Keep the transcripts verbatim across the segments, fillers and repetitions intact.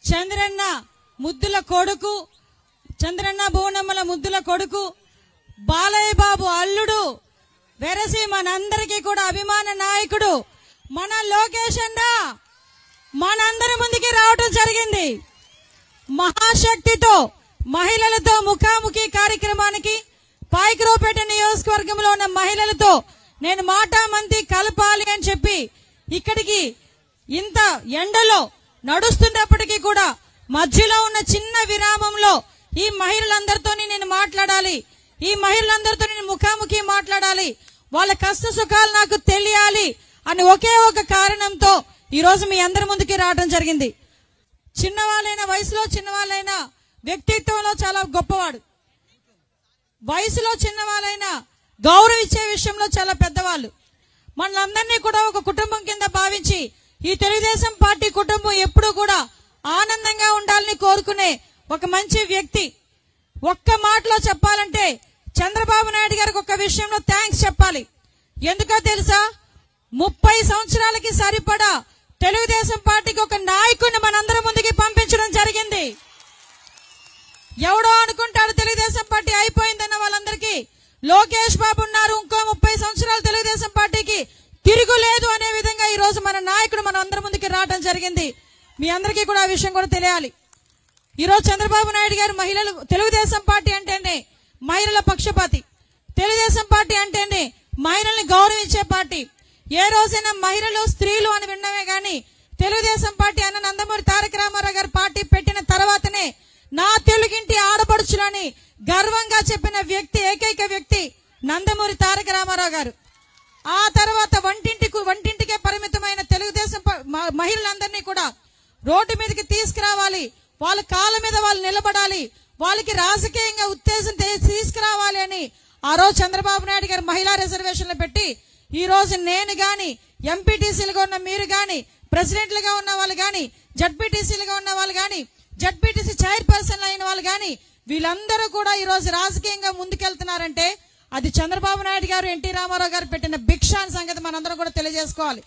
చంద్రన్న ముద్దుల కొడుకు, చంద్రన్న భువనమ్మల ముద్దుల కొడుకు, బాలయ్య బాబు అల్లుడు, వెరసి మనందరికీ కూడా అభిమాన నాయకుడు మన లోకేష్ అన్న మనందరి ముందుకి రావడం జరిగింది. మహాశక్తితో మహిళలతో ముఖాముఖి కార్యక్రమానికి పాయకరావుపేట నియోజకవర్గంలో ఉన్న మహిళలతో నేను మాటామంతి కలపాలి అని చెప్పి ఇక్కడికి ఇంత ఎండలో నడుస్తున్నప్పటికీ కూడా మధ్యలో ఉన్న చిన్న విరామంలో ఈ మహిళలందరితో నేను మాట్లాడాలి, ఈ మహిళలందరితో నేను ముఖాముఖి మాట్లాడాలి, వాళ్ళ కష్ట సుఖాలు నాకు తెలియాలి అని ఒకే ఒక కారణంతో ఈ రోజు మీ అందరి ముందుకి రావడం జరిగింది. చిన్నవాళ్ళైన వయసులో చిన్నవాళ్ళైనా వ్యక్తిత్వంలో చాలా గొప్పవాడు, వయసులో చిన్నవాళ్ళైనా గౌరవం ఇచ్చే విషయంలో చాలా పెద్దవాళ్ళు. మనందరినీ కూడా ఒక కుటుంబం కింద భావించి ఈ తెలుగుదేశం పార్టీ కుటుంబం ఎప్పుడూ కూడా ఆనందంగా ఉండాలని కోరుకునే ఒక మంచి వ్యక్తి. ఒక్క మాటలో చెప్పాలంటే చంద్రబాబు నాయుడు గారికి ఒక విషయంలో థ్యాంక్స్ చెప్పాలి. ఎందుకో తెలుసా, ముప్పై సంవత్సరాలకి సరిపడా తెలుగుదేశం పార్టీకి ఒక నాయకుడిని మనందరం ముందుకి పంపించడం జరిగింది. ఎవడో అనుకుంటాడు తెలుగుదేశం పార్టీ అయిపోయిందన్న వాళ్ళందరికీ లోకేష్ బాబు ఉన్నారు, ఇంకో ముప్పై సంవత్సరాలు తెలుగుదేశం పార్టీకి తిరుగులేదు అనే విధంగా ఈ రోజు మన నాయకుడు మన అందరి ముందుకి రావడం జరిగింది. మీ అందరికీ కూడా ఆ విషయం కూడా తెలియాలి. ఈ రోజు చంద్రబాబు నాయుడు గారు మహిళలు, తెలుగుదేశం పార్టీ అంటేనే మహిళల పక్షపాతి, తెలుగుదేశం పార్టీ అంటేనే మహిళల్ని గౌరవించే పార్టీ. ఏ రోజైనా మహిళలు స్త్రీలు అని విన్నమే గాని తెలుగుదేశం పార్టీ అన్న నందమూరి తారక రామారావు గారు పార్టీ పెట్టిన తర్వాతనే నా తెలుగింటి ఆడపడుచులని గర్వంగా చెప్పిన వ్యక్తి, ఏకైక వ్యక్తి నందమూరి తారక రామారావు గారు. ఆ తర్వాత వంటింటికి వంటింటికే పరిమితమైన తెలుగుదేశం మహిళలందరినీ కూడా రోడ్డు మీదకి తీసుకురావాలి, వాళ్ళ కాళ్ళ మీద వాళ్ళు నిలబడాలి, వాళ్ళకి రాజకీయంగా ఉత్తేజం తీసుకురావాలి అని ఆ రోజు చంద్రబాబు నాయుడు గారు మహిళా రిజర్వేషన్లు పెట్టి ఈ రోజు నేను గాని, ఎంపీటీసీలుగా ఉన్న మీరు గాని, ప్రెసిడెంట్లుగా ఉన్న వాళ్ళు గాని, జడ్పీటీసీలుగా ఉన్న వాళ్ళు గాని, జడ్పీటీసీ చైర్పర్సన్ అయిన వాళ్ళు గాని వీళ్ళందరూ కూడా ఈ రోజు రాజకీయంగా ముందుకెళ్తున్నారంటే అది చంద్రబాబు నాయుడు గారు, ఎన్టీ రామారావు గారు పెట్టిన భిక్షాన్ సంగతి మనందరం కూడా తెలియజేసుకోవాలి.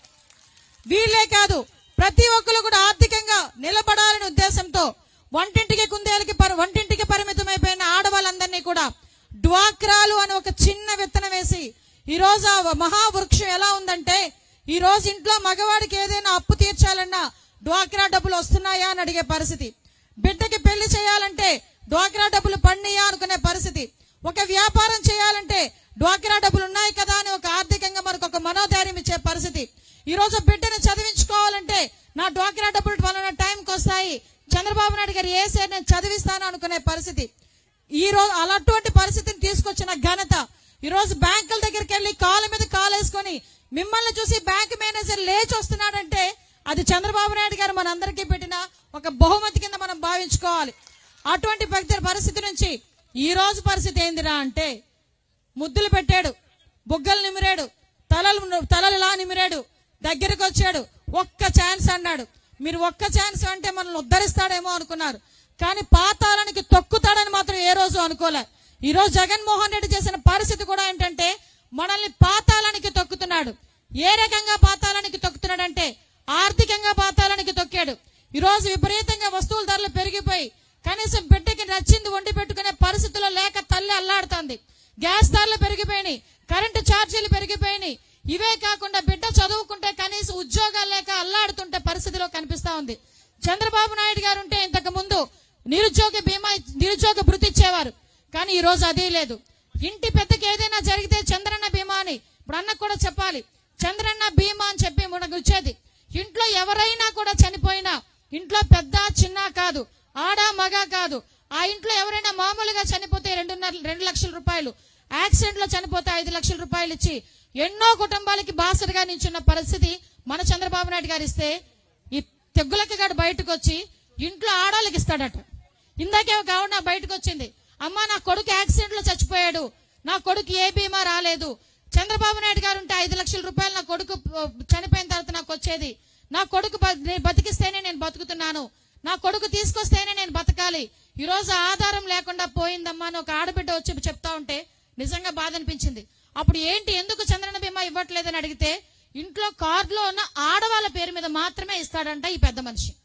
వీళ్ళే కాదు, ప్రతి ఒక్కరు కూడా ఆర్థికంగా నిలబడాలనే ఉద్దేశంతో వంటింటికి కుందేలకి వంటింటికి పరిమితమైపోయిన ఆడవాళ్ళందరినీ కూడా డ్వాక్రాలు అని ఒక చిన్న విత్తనం వేసి ఈ రోజు ఆ మహావృక్షం ఎలా ఉందంటే ఈ రోజు ఇంట్లో మగవాడికి ఏదైనా అప్పు తీర్చాలన్నా డ్వాక్రా డబ్బులు వస్తున్నాయా అని అడిగే పరిస్థితి, బిడ్డకి పెళ్లి చేయాలంటే డ్వాక్రా డబ్బులు పడినాయా అనుకునే పరిస్థితి, ఒక వ్యాపారం చేయాలంటే డ్వాక్రా డబ్బులు ఉన్నాయి కదా అని ఒక ఆర్థికంగా మనకు ఒక మనోధైర్యం ఇచ్చే పరిస్థితి. ఈ రోజు బిడ్డను చదివించుకోవాలంటే నా డ్వాక్రా డబ్బులు వలన టైంకి వస్తాయి, చంద్రబాబు నాయుడు గారు ఏ సేర్ నేను చదివిస్తాను అనుకునే పరిస్థితి. ఈ రోజు అలాంటి పరిస్థితిని తీసుకొచ్చిన ఘనత ఈ రోజు బ్యాంకుల దగ్గరికి వెళ్లి కాళ్ళ మీద కాలు వేసుకొని మిమ్మల్ని చూసి బ్యాంక్ మేనేజర్ లేచి వస్తున్నాడంటే అది చంద్రబాబు నాయుడు గారు మనందరికీ పెట్టిన ఒక బహుమతి కింద మనం భావించుకోవాలి. అటువంటి పరిస్థితి నుంచి ఈ రోజు పరిస్థితి ఏందిరా అంటే ముద్దులు పెట్టాడు, బుగ్గలు నిమిరాడు, తలలు తలలు ఇలా నిమిరాడు, దగ్గరకు వచ్చాడు, ఒక్క ఛాన్స్ అన్నాడు. మీరు ఒక్క ఛాన్స్ అంటే మనల్ని ఉద్ధరిస్తాడేమో అనుకున్నారు, కానీ పాతాళానికి తొక్కుతాడని మాత్రం ఏ రోజు అనుకోలే. ఈ రోజు జగన్మోహన్ రెడ్డి చేసిన పరిస్థితి కూడా ఏంటంటే మనల్ని పాతాళానికి తొక్కుతున్నాడు. ఏ రకంగా పాతాళానికి తొక్కుతున్నాడంటే ఆర్థికంగా పాతాళానికి తొక్కాడు. ఈ రోజు విపరీతంగా వస్తువుల ధరలు పెరిగిపోయి కనీసం బిడ్డకి నచ్చింది వండి పెట్టుకునే పరిస్థితుల్లో లేక తల్లి అల్లాడుతుంది. గ్యాస్ ధరలు పెరిగిపోయినాయి, కరెంటు ఛార్జీలు పెరిగిపోయినాయి. ఇవే కాకుండా బిడ్డ చదువుకుంటే కనీసం ఉద్యోగాలు లేక అల్లాడుతుంటే పరిస్థితిలో కనిపిస్తా ఉంది. చంద్రబాబు నాయుడు గారు ఉంటే ఇంతకు ముందు నిరుద్యోగ బీమా నిరుద్యోగ భృతి ఇచ్చేవారు, కానీ ఈ రోజు అదే లేదు. ఇంటి పెద్దకి ఏదైనా జరిగితే చంద్రన్న బీమా అని ఇప్పుడు అన్నకు కూడా చెప్పాలి, చంద్రన్న బీమా అని చెప్పి మనకు వచ్చేది. ఇంట్లో ఎవరైనా కూడా చనిపోయినా, ఇంట్లో పెద్ద చిన్న కాదు, ఆడ మగ కాదు, ఆ ఇంట్లో ఎవరైనా మామూలుగా చనిపోతే రెండున్నర రెండు లక్షల రూపాయలు, యాక్సిడెంట్ లో చనిపోతే ఐదు లక్షల రూపాయలు ఇచ్చి ఎన్నో కుటుంబాలకి బాసటగా నించున్న పరిస్థితి మన చంద్రబాబు నాయుడు గారు ఇస్తే ఈ తెగ్గులకి గారు బయటకు వచ్చి ఇంట్లో ఆడాలకి ఇస్తాడట. ఇందాకే ఒక ఆవిడ బయటకు వచ్చింది, అమ్మ నా కొడుకు యాక్సిడెంట్ లో చచ్చిపోయాడు, నా కొడుకు ఏ బీమా రాలేదు, చంద్రబాబు నాయుడు గారు ఉంటే ఐదు లక్షల రూపాయలు నా కొడుకు చనిపోయిన తర్వాత నాకు వచ్చేది, నా కొడుకు బతికిస్తేనే నేను బతుకుతున్నాను, నా కొడుకు తీసుకొస్తేనే నేను బతకాలి, ఈ రోజు ఆధారం లేకుండా పోయిందమ్మా అని ఒక ఆడబిడ్డ వచ్చి చెప్తా ఉంటే నిజంగా బాధ అనిపించింది. అప్పుడు ఏంటి ఎందుకు చంద్రన్న బీమా ఇవ్వట్లేదని అడిగితే ఇంట్లో కార్డులో ఉన్న ఆడవాళ్ళ పేరు మీద మాత్రమే ఇస్తాడంట ఈ పెద్ద మనిషి.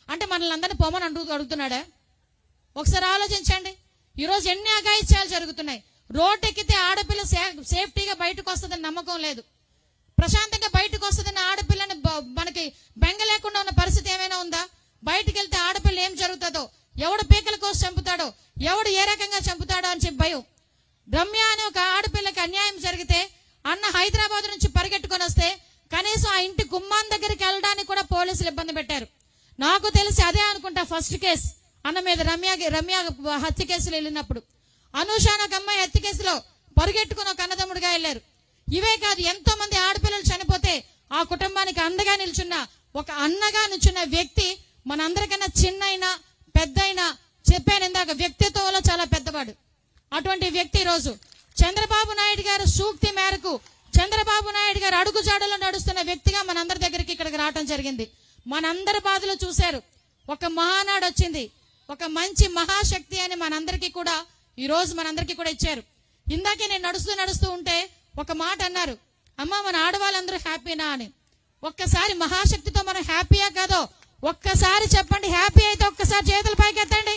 అంటే మనల్ని అందరినీ పొమ్మని అడుగు అడుగుతున్నాడా? ఒకసారి ఆలోచించండి. ఈరోజు ఎన్ని అఘాయిత్యాలు జరుగుతున్నాయి. రోడ్డు ఎక్కితే ఆడపిల్ల సేఫ్టీగా బయటకు వస్తుందని నమ్మకం లేదు. ప్రశాంతంగా బయటకు వస్తుందని ఆడపిల్లని మనకి బెంగ లేకుండా ఉన్న పరిస్థితి ఏమైనా ఉందా? బయటకు వెళ్తే ఆడపిల్ల ఏం జరుగుతుందో, ఎవడు పీకల కోసం చంపుతాడో, ఎవడు ఏ రకంగా చంపుతాడో అని చెప్పి భయం. రమ్య అనే ఒక ఆడపిల్లకి అన్యాయం జరిగితే అన్న హైదరాబాద్ నుంచి పరిగెట్టుకొని వస్తే కనీసం ఆ ఇంటి గుమ్మాన్ దగ్గరికి వెళ్ళడానికి కూడా పోలీసులు ఇబ్బంది పెట్టారు. నాకు తెలిసి అదే అనుకుంటా ఫస్ట్ కేసు అన్న మీద రమ్య రమ్య హత్య కేసులో వెళ్ళినప్పుడు. అనూషాన్ ఒక అమ్మాయి హత్య కేసులో పరిగెట్టుకుని ఒక అన్నదమ్ముడుగా వెళ్లారు. ఇవే కాదు, ఎంతో మంది ఆడపిల్లలు చనిపోతే ఆ కుటుంబానికి అండగా నిల్చున్న ఒక అన్నగా నిల్చున్న వ్యక్తి మనందరికన్నా చిన్నైనా పెద్దయినా చెప్పాను ఇందాక వ్యక్తిత్వంలో చాలా పెద్దవాడు. అటువంటి వ్యక్తి రోజు చంద్రబాబు నాయుడు గారు సూక్తి మేరకు చంద్రబాబు నాయుడు గారు అడుగుజాడలో నడుస్తున్న వ్యక్తిగా మనందరి దగ్గరికి ఇక్కడికి రావడం జరిగింది. మనందరి బాధలు చూశారు. ఒక మహానాడు వచ్చింది, ఒక మంచి మహాశక్తి అని మనందరికీ కూడా ఈ రోజు మనందరికీ కూడా ఇచ్చారు. ఇందాకే నేను నడుస్తూ నడుస్తూ ఉంటే ఒక మాట అన్నారు, అమ్మ మన ఆడవాళ్ళందరూ హ్యాపీనా అని. ఒక్కసారి మహాశక్తితో మనం హ్యాపీయా కాదో ఒక్కసారి చెప్పండి. హ్యాపీ అయితే ఒక్కసారి చేతుల పైకి ఎత్తండి.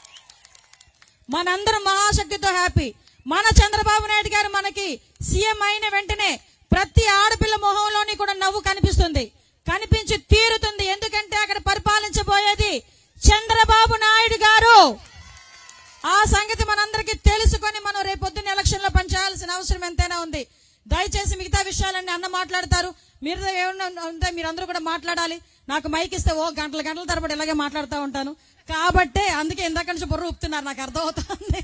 మనందరం మహాశక్తితో హ్యాపీ. మన చంద్రబాబు నాయుడు గారు మనకి సీఎం అయిన వెంటనే ప్రతి ఆడపిల్ల మొహంలోని కూడా నవ్వు కనిపిస్తుంది, కనిపించి తీరుతుంది. ఎందుకంటే అక్కడ పరిపాలించబోయేది చంద్రబాబు నాయుడు గారు. ఆ సంగతి మనందరికీ తెలుసుకొని మనం రేపొద్దున ఎలక్షన్ లో పనిచేయాల్సిన అవసరం ఎంతైనా ఉంది. దయచేసి మిగతా విషయాలన్నీ అన్న మాట్లాడతారు. మీరు ఏమన్నా ఉంటే మీరందరూ కూడా మాట్లాడాలి. నాకు మైక్ ఇస్తే ఓ గంటల గంటల తరబడి ఇలాగే మాట్లాడుతూ ఉంటాను. కాబట్టే అందుకే ఇందాక నుంచి బుర్ర ఊపుతున్నారు, నాకు అర్థమవుతుంది.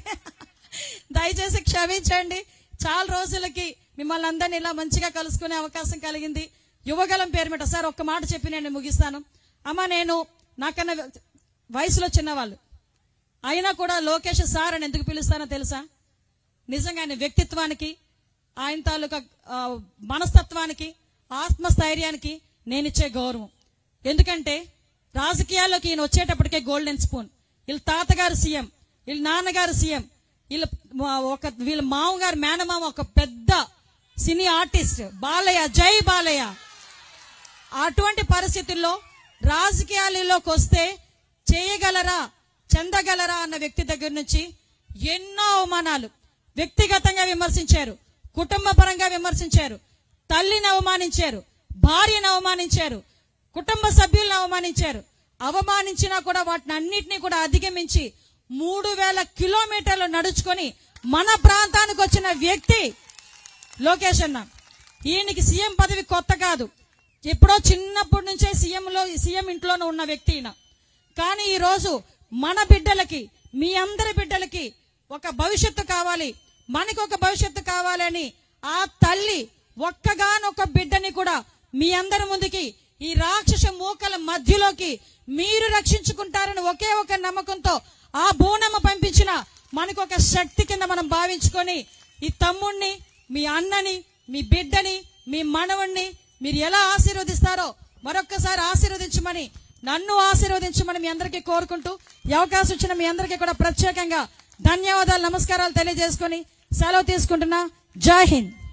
దయచేసి క్షమించండి. చాలా రోజులకి మిమ్మల్ని అందరినీ ఇలా మంచిగా కలుసుకునే అవకాశం కలిగింది. యువగలం పేరు మీద సార్ ఒక్క మాట చెప్పి నేను ముగిస్తాను. అమ్మ నేను నాకన్నా వయసులో చిన్నవాళ్ళు అయినా కూడా లోకేష్ సార్ అని ఎందుకు పిలుస్తానో తెలుసా? నిజంగా ఆయన వ్యక్తిత్వానికి, ఆయన తాలూకా మనస్తత్వానికి, ఆత్మస్థైర్యానికి నేనిచ్చే గౌరవం. ఎందుకంటే రాజకీయాల్లోకి ఈయన వచ్చేటప్పటికే గోల్డెన్ స్పూన్. వీళ్ళ తాతగారు సీఎం, వీళ్ళ నాన్నగారు సీఎం, వీళ్ళ ఒక వీళ్ళ మామగారు మేనమామ ఒక పెద్ద సినీ ఆర్టిస్ట్ బాలయ్య, జై బాలయ్య. అటువంటి పరిస్థితుల్లో రాజకీయాలలోకి వస్తే చేయగలరా, చెందగలరా అన్న వ్యక్తి దగ్గర నుంచి ఎన్నో అవమానాలు వ్యక్తిగతంగా విమర్శించారు, కుటుంబ పరంగా విమర్శించారు, తల్లిని అవమానించారు, భార్యను అవమానించారు, కుటుంబ సభ్యులను అవమానించారు. అవమానించినా కూడా వాటిని అన్నిటినీ కూడా అధిగమించి మూడు వేల కిలోమీటర్లు నడుచుకొని మన ప్రాంతానికి వచ్చిన వ్యక్తి లోకేష్ అన్న. ఈయనకి సీఎం పదవి కొత్త కాదు, ఎప్పుడో చిన్నప్పటి నుంచే సీఎంలో సీఎం ఇంట్లోనే ఉన్న వ్యక్తి ఈయన. కానీ ఈ రోజు మన బిడ్డలకి, మీ అందరి బిడ్డలకి ఒక భవిష్యత్తు కావాలి, మనకి ఒక భవిష్యత్తు కావాలని ఆ తల్లి ఒక్కగానొక్క బిడ్డని కూడా మీ అందరి ముందుకి ఈ రాక్షస మూకల మధ్యలోకి మీరు రక్షించుకుంటారని ఒకే ఒక నమ్మకంతో ఆ బోనమ్మ పంపించిన మనకు ఒక శక్తి కింద మనం భావించుకొని ఈ తమ్ముణ్ణి, మీ అన్నని, మీ బిడ్డని, మీ మనవణ్ణి మీరు ఎలా ఆశీర్వదిస్తారో మరొక్కసారి ఆశీర్వదించమని, నన్ను ఆశీర్వదించమని మీ అందరికీ కోరుకుంటూ ఈ అవకాశం ఇచ్చిన మీ అందరికీ కూడా ప్రత్యేకంగా ధన్యవాదాలు, నమస్కారాలు తెలియజేసుకొని సెలవు తీసుకుంటున్నా. జై హింద్.